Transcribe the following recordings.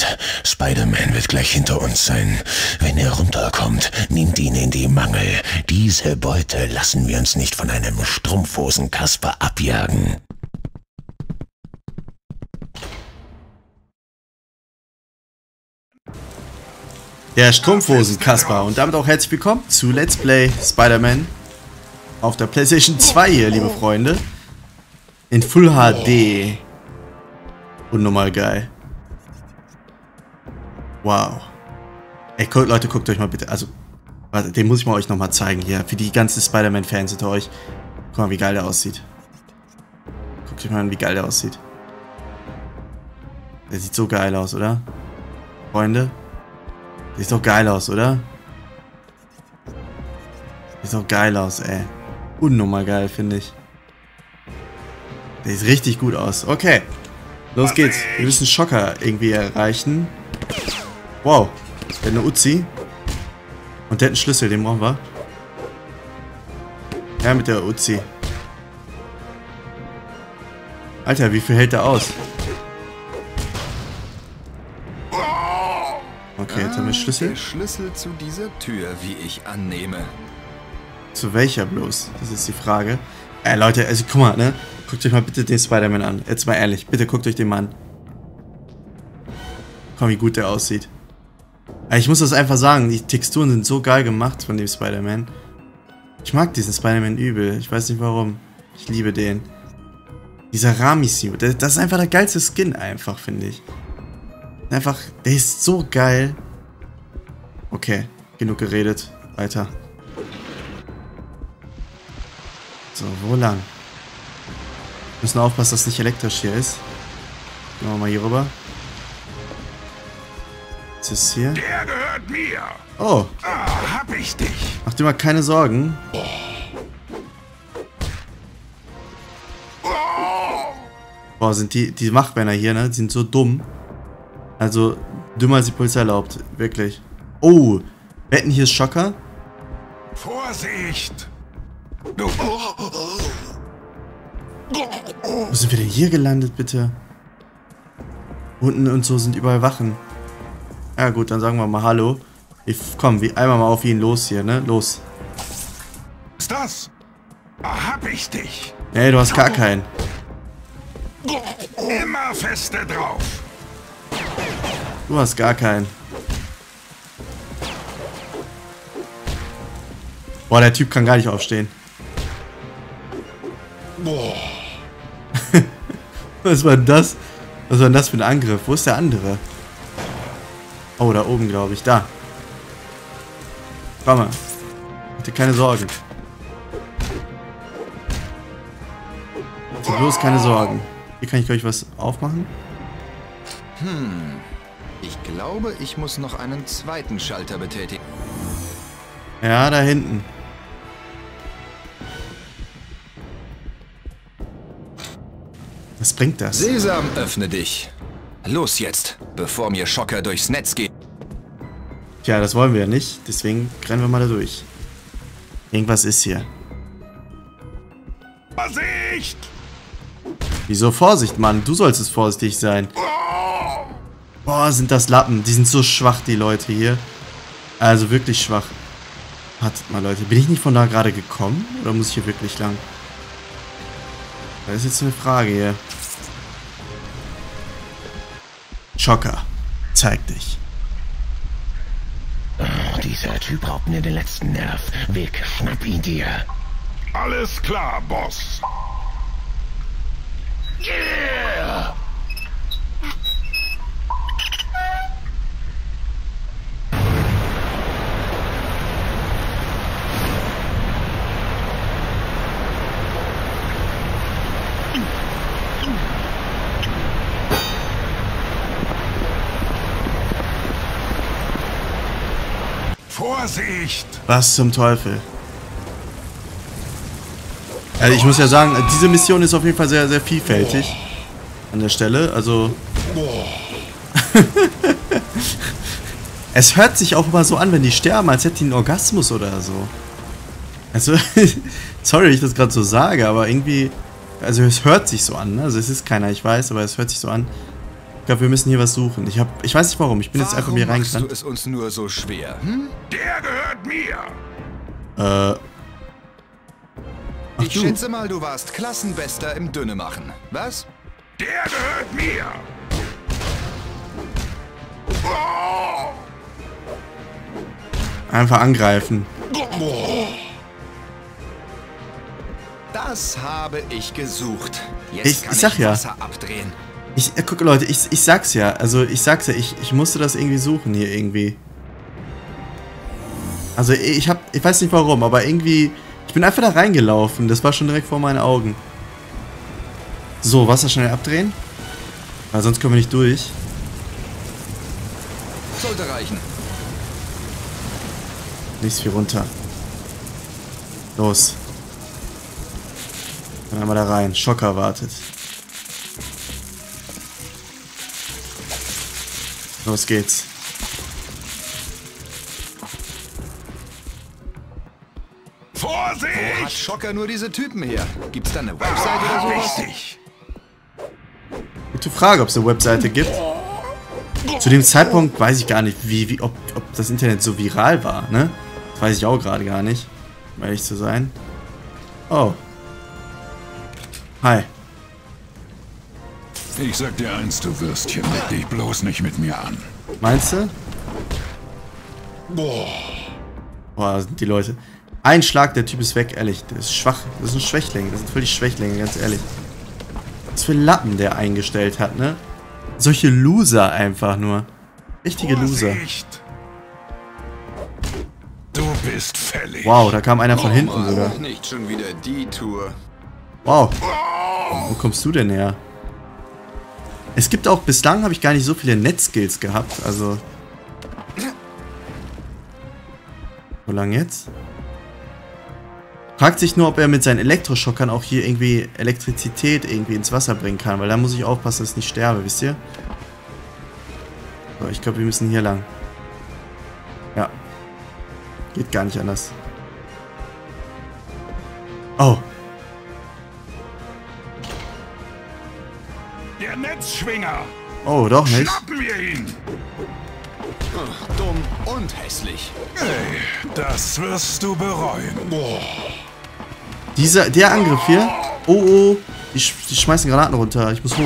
Zeit. Spider-Man wird gleich hinter uns sein. Wenn er runterkommt, nimmt ihn in die Mangel. Diese Beute lassen wir uns nicht von einem Strumpfhosen-Kasper abjagen. Der Strumpfhosen-Kasper. Und damit auch herzlich willkommen zu Let's Play Spider-Man auf der PlayStation 2 hier, liebe Freunde. In Full HD. Unnormal geil. Wow. Ey, Leute, guckt euch mal bitte, also, warte, den muss ich mal euch nochmal zeigen hier, für die ganzen Spider-Man-Fans hinter euch. Guck mal, wie geil der aussieht. Guckt euch mal an, wie geil der aussieht. Der sieht so geil aus, oder? Freunde? Sieht doch geil aus, oder? Sieht doch geil aus, ey. Unnormal geil, finde ich. Der sieht richtig gut aus. Okay. Los geht's. Wir müssen Schocker irgendwie erreichen. Wow. Der hat eine Uzi. Und der hat einen Schlüssel, den brauchen wir. Ja, mit der Uzi. Alter, wie viel hält der aus? Okay, jetzt haben wir Schlüssel. Der Schlüssel zu dieser Tür, wie ich annehme. Zu welcher bloß? Das ist die Frage. Leute, also guck mal, ne? Guckt euch mal bitte den Spider-Man an. Jetzt mal ehrlich, bitte guckt euch den mal an. Komm, wie gut der aussieht. Ich muss das einfach sagen, die Texturen sind so geil gemacht von dem Spider-Man. Ich mag diesen Spider-Man übel. Ich weiß nicht warum. Ich liebe den. Dieser Rami-Suit, das ist einfach der geilste Skin einfach, finde ich. Einfach, der ist so geil. Okay, genug geredet. Weiter. So, wo lang? Müssen aufpassen, dass es nicht elektrisch hier ist. Gehen wir mal hier rüber. Was ist hier? Der gehört mir. Oh. Hab ich dich. Mach dir mal keine Sorgen. Boah, sind die Wachmänner hier, ne? Die sind so dumm. Also, dümmer als die Polizei erlaubt. Wirklich. Oh, wetten, hier ist Schocker? Vorsicht. Du. Wo sind wir denn hier gelandet, bitte? Unten und so sind überall Wachen. Ja gut, dann sagen wir mal Hallo. Komm, einmal mal auf ihn los hier, ne? Los. Was ist das? Hab ich dich. Nee, du hast gar keinen. Immer feste drauf. Du hast gar keinen. Boah, der Typ kann gar nicht aufstehen. Boah. Was war denn das? Was war denn das für ein Angriff? Wo ist der andere? Oh, da oben, glaube ich. Da. Komm mal. Bitte keine Sorgen. Bitte bloß keine Sorgen. Hier kann ich, glaube ich, was aufmachen. Ich glaube, ich muss noch einen zweiten Schalter betätigen. Ja, da hinten. Was bringt das? Sesam, öffne dich. Los jetzt, bevor mir Schocker durchs Netz geht. Tja, das wollen wir ja nicht. Deswegen rennen wir mal da durch. Irgendwas ist hier. Vorsicht. Wieso Vorsicht, Mann? Du solltest vorsichtig sein. Boah, sind das Lappen. Die sind so schwach, die Leute hier. Also wirklich schwach. Wartet mal, Leute. Bin ich nicht von da gerade gekommen? Oder muss ich hier wirklich lang? Das ist jetzt eine Frage hier. Schocker, zeig dich. Oh, dieser Typ raubt mir den letzten Nerv. Weg, schnapp ihn dir. Alles klar, Boss. Yeah! Vorsicht. Was zum Teufel? Also ich muss ja sagen, diese Mission ist auf jeden Fall sehr, sehr vielfältig. An der Stelle, also... Es hört sich auch immer so an, wenn die sterben, als hätten die einen Orgasmus oder so. Also, sorry, wenn ich das gerade so sage, aber irgendwie... Also es hört sich so an, ne? Also es ist keiner, ich weiß, aber es hört sich so an. Ich glaube, wir müssen hier was suchen. Ich weiß nicht warum. Ich bin jetzt einfach hier Warum machst du reingerannt. es uns nur so schwer, hm? Der gehört mir. Ach Ich du. schätze mal, du warst Klassenbester im Dünnemachen. Was? Der gehört mir. Oh. Einfach angreifen. Das habe ich gesucht. Jetzt Ich sag ja. Wasser abdrehen. Guck, Leute, ich sag's ja. Also, ich sag's ja, ich musste das irgendwie suchen hier irgendwie. Also, ich weiß nicht warum, aber irgendwie... Ich bin einfach da reingelaufen. Das war schon direkt vor meinen Augen. So, Wasser schnell abdrehen. Weil sonst kommen wir nicht durch. Sollte reichen. Nichts viel runter. Los. Dann einmal da rein. Schocker wartet. Los geht's. Wo hat Vorsicht! Schocker nur diese Typen her? Gibt's da eine Website oder sowas? Richtig. Gute Frage, ob es eine Webseite gibt. Zu dem Zeitpunkt weiß ich gar nicht, ob das Internet so viral war, ne? Das weiß ich auch gerade gar nicht, um ehrlich zu sein. Oh. Hi. Ich sag dir eins, du Würstchen, leg dich bloß nicht mit mir an. Meinst du? Boah, sind die Leute. Ein Schlag, der Typ ist weg, ehrlich. Der ist schwach. Das ist ein Schwächling. Das sind völlig Schwächlinge, ganz ehrlich. Was für Lappen der eingestellt hat, ne? Solche Loser einfach nur. Richtige Loser. Vorsicht. Du bist fällig. Wow, da kam einer von hinten sogar. Nicht schon wieder die Tour. Wow. Wo kommst du denn her? Es gibt auch, bislang habe ich gar nicht so viele Netzskills gehabt, also... Wo lang jetzt? Fragt sich nur, ob er mit seinen Elektroschockern auch hier irgendwie Elektrizität irgendwie ins Wasser bringen kann, weil da muss ich aufpassen, dass ich nicht sterbe, wisst ihr? So, ich glaube, wir müssen hier lang. Ja. Geht gar nicht anders. Oh. Der Netzschwinger. Oh, doch nicht. Schnappen wir ihn. Ach, dumm und hässlich. Hey, das wirst du bereuen. Der Angriff hier. Oh, oh. Die schmeißen Granaten runter. Ich muss hoch.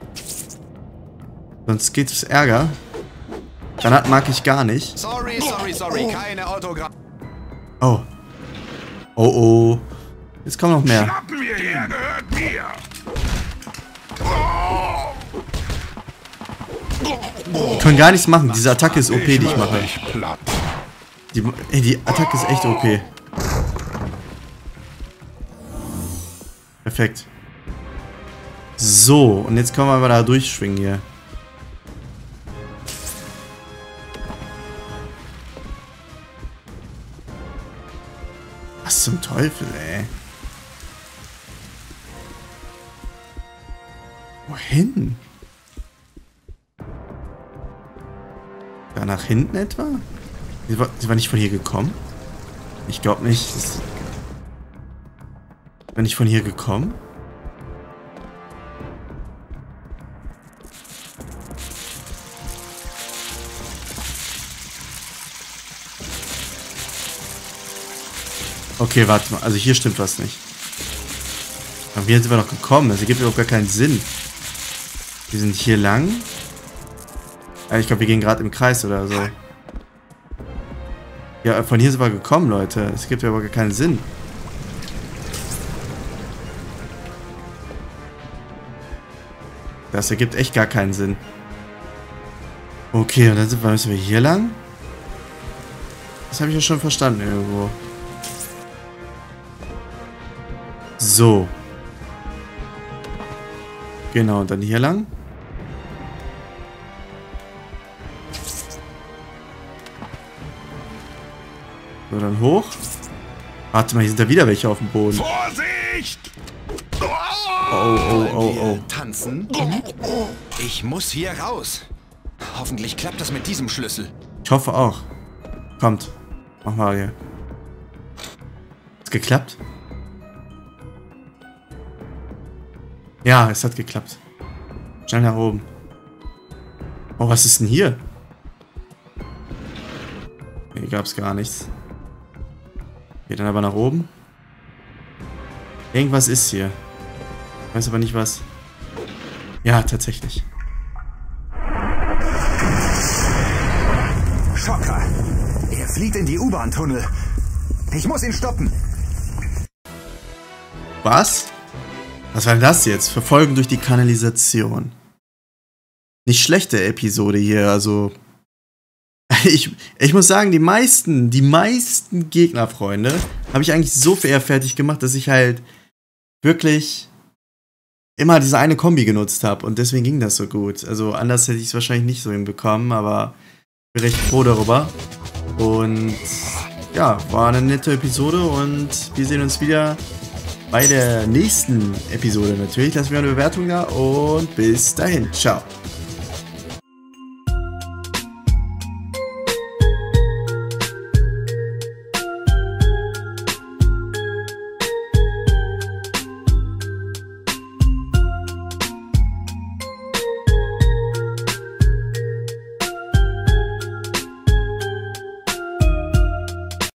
Sonst geht es Ärger. Granaten mag ich gar nicht. Sorry. Keine Autogramm. Oh. Oh, oh. Jetzt kommen noch mehr. Schnappen wir ihn. Der gehört mir. Die können gar nichts machen. Diese Attacke ist OP, die ich mache. Ich platt. Die Attacke ist echt OP. Perfekt. So, und jetzt können wir mal da durchschwingen hier. Was zum Teufel, ey? Wohin? Da nach hinten etwa? Sie war nicht von hier gekommen? Ich glaube nicht. War nicht von hier gekommen? Okay, warte mal. Also hier stimmt was nicht. Aber wie sind wir noch gekommen? Das ergibt überhaupt gar keinen Sinn. Wir sind hier lang. Ich glaube, wir gehen gerade im Kreis oder so. Ja, von hier sind wir gekommen, Leute. Es gibt ja aber gar keinen Sinn. Das ergibt echt gar keinen Sinn. Okay, und dann müssen wir hier lang? Das habe ich ja schon verstanden irgendwo. So. Genau, und dann hier lang. So, dann hoch. Warte mal, hier sind da wieder welche auf dem Boden. Vorsicht! Oh. Tanzen? Ich muss hier raus. Hoffentlich klappt das mit diesem Schlüssel. Ich hoffe auch. Kommt. Mach mal hier. Hat's geklappt? Ja, es hat geklappt. Schnell nach oben. Oh, was ist denn hier? Hier gab's gar nichts. Geht dann aber nach oben. Irgendwas ist hier. Ich weiß aber nicht was. Ja, tatsächlich. Schocker! Er flieht in die U-Bahn-Tunnel. Ich muss ihn stoppen. Was? Was war denn das jetzt? Verfolgen durch die Kanalisation. Nicht schlechte Episode hier, also... Ich muss sagen, die meisten Gegnerfreunde habe ich eigentlich so eher fertig gemacht, dass ich halt wirklich immer diese eine Kombi genutzt habe und deswegen ging das so gut. Also anders hätte ich es wahrscheinlich nicht so hinbekommen, aber ich bin recht froh darüber. Und ja, war eine nette Episode und wir sehen uns wieder bei der nächsten Episode natürlich. Lassen wir eine Bewertung da und bis dahin. Ciao.